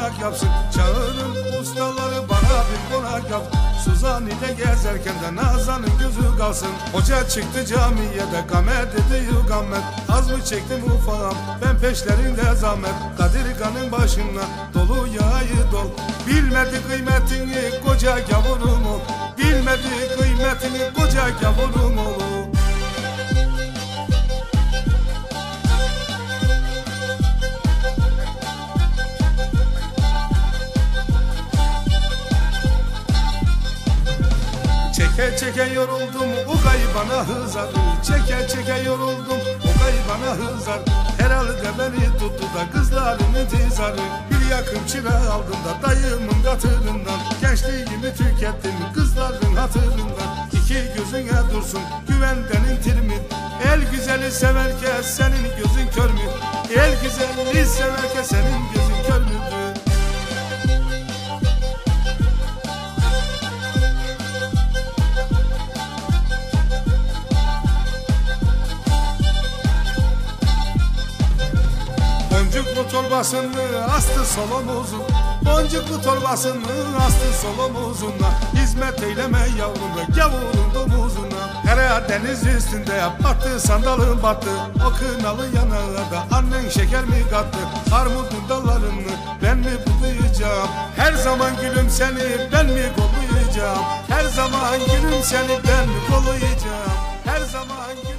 konak yapsın. Çağırın ustaları bana bir konak yap. Suzan ile gezerken de Nazan'ın gözü kalsın. Hoca çıktı camiye de kamer dedi yugamet. Az mı çektim ufağım ben peşlerinde zahmet. Kadirgan'ın başına dolu yağı dol. Bilmedi kıymetini koca gavurum ol. Bilmedi kıymetini koca gavurum ol. Çeke çeke yoruldum o gaybana hızar. Çeke çeke yoruldum o gaybana hızar. Herhalde beni tuttu da kızlarımın tizarı. Bir yakın çıra aldım da dayımın katırından. Gençliğimi tükettim kızların hatırından. İki gözüne dursun güvendenin tirmit. El güzeli severken senin gözün kör mü? El güzeli severken senin gözün kör müdür? Boncuklu torbasını astı sol omuzun. Boncuklu torbasını astı sol omuzuna. Hizmet eyleme yavrum ve gavurun domuzuna. Her deniz üstünde battı sandalın battı. O kınalı yanağında annen şeker mi kattı? Armudun dallarını ben mi bulayacağım? Her zaman gülüm seni ben mi kollayacağım? Her zaman gülüm seni ben mi kollayacağım? Her zaman gülüm